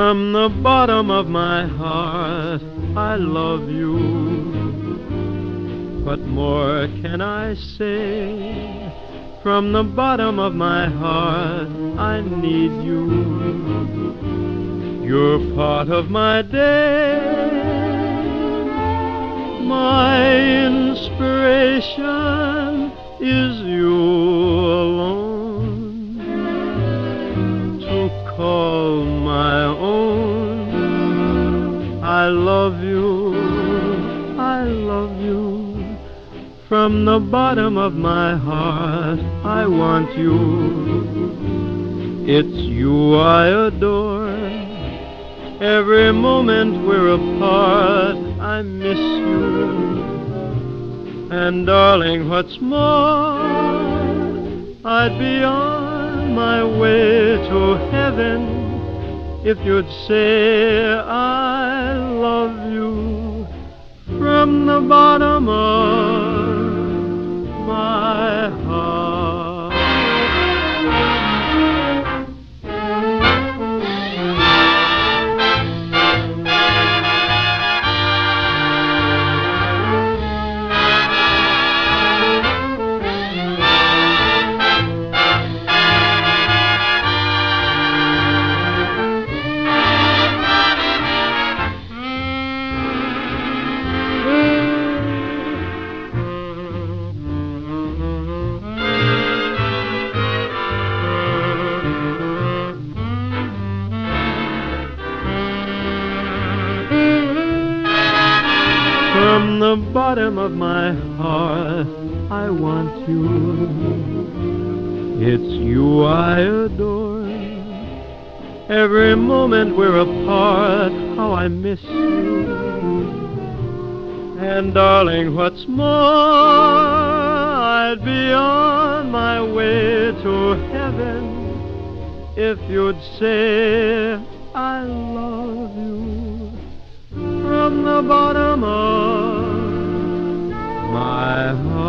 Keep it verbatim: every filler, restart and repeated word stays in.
From the bottom of my heart, I love you. What more can I say? From the bottom of my heart, I need you. You're part of my day, my inspiration is you alone, to call my own. I love you, I love you. From the bottom of my heart, I want you. It's you I adore. Every moment we're apart, I miss you. And darling, what's more, I'd be on my way to heaven if you'd say I love you. From the bottom of my heart. From the bottom of my heart, I want you. It's you I adore. Every moment we're apart, how I miss you. And darling, what's more, I'd be on my way to heaven if you'd say I love you. From the bottom of my heart.